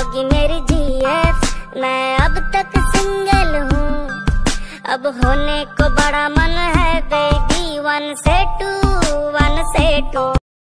होगी मेरी जीएफ। मैं अब तक सिंगल हूँ, अब होने को बड़ा मन है बेबी। 1 से 2 1 से 2